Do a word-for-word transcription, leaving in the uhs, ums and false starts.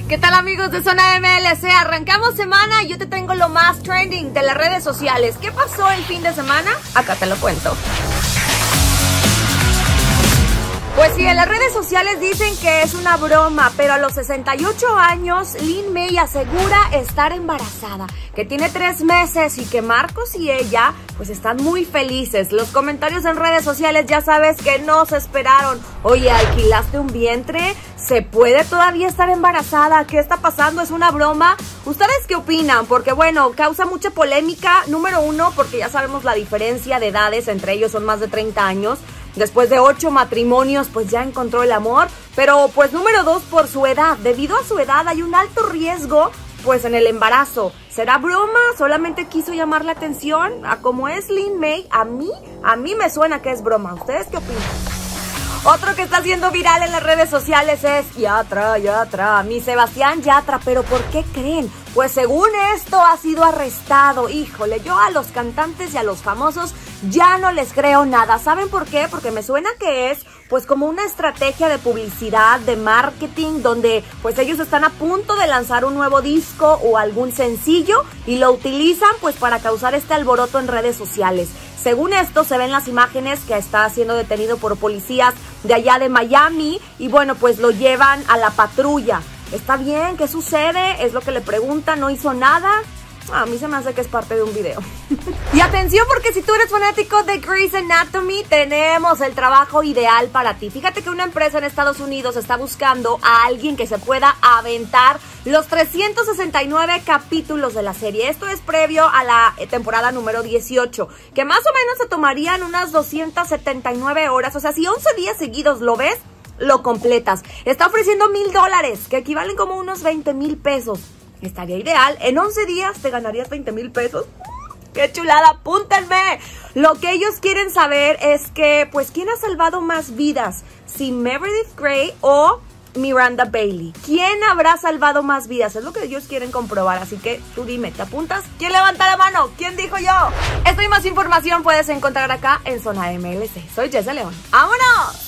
¿Qué tal, amigos de Zona M L C? Arrancamos semana y yo te tengo lo más trending de las redes sociales. ¿Qué pasó el fin de semana? Acá te lo cuento. Pues sí, en las redes sociales dicen que es una broma, pero a los sesenta y ocho años, Lin May asegura estar embarazada, que tiene tres meses y que Marcos y ella pues están muy felices. Los comentarios en redes sociales ya sabes que no se esperaron. Oye, ¿alquilaste un vientre? ¿Se puede todavía estar embarazada? ¿Qué está pasando? ¿Es una broma? ¿Ustedes qué opinan? Porque bueno, causa mucha polémica. Número uno, porque ya sabemos la diferencia de edades, entre ellos son más de treinta años. Después de ocho matrimonios, pues ya encontró el amor. Pero pues número dos, por su edad. Debido a su edad hay un alto riesgo pues en el embarazo. ¿Será broma? ¿Solamente quiso llamar la atención? A como es Lin May, a mí, a mí me suena que es broma. ¿Ustedes qué opinan? Otro que está siendo viral en las redes sociales es Yatra, Yatra, mi Sebastián Yatra. ¿Pero por qué creen? Pues según esto ha sido arrestado. Híjole, yo a los cantantes y a los famosos ya no les creo nada. ¿Saben por qué? Porque me suena que es pues como una estrategia de publicidad, de marketing, donde pues ellos están a punto de lanzar un nuevo disco o algún sencillo y lo utilizan pues para causar este alboroto en redes sociales. Según esto, se ven las imágenes que está siendo detenido por policías de allá de Miami y bueno, pues lo llevan a la patrulla. ¿Está bien? ¿Qué sucede? Es lo que le preguntan, ¿no hizo nada? A mí se me hace que es parte de un video. Y atención, porque si tú eres fanático de Grey's Anatomy, tenemos el trabajo ideal para ti. Fíjate que una empresa en Estados Unidos está buscando a alguien que se pueda aventar los trescientos sesenta y nueve capítulos de la serie. Esto es previo a la temporada número dieciocho, que más o menos se tomarían unas doscientas setenta y nueve horas. O sea, si once días seguidos lo ves, lo completas. Está ofreciendo mil dólares, que equivalen como unos veinte mil pesos. Estaría ideal. En once días te ganarías veinte mil pesos. ¡Qué chulada! ¡Apúntenme! Lo que ellos quieren saber es que, pues, ¿quién ha salvado más vidas? ¿Si Meredith Grey o Miranda Bailey? ¿Quién habrá salvado más vidas? Es lo que ellos quieren comprobar. Así que tú dime, ¿te apuntas? ¿Quién levanta la mano? ¿Quién dijo yo? Esto y más información puedes encontrar acá en Zona M L C. Soy Jesse León. ¡Vámonos!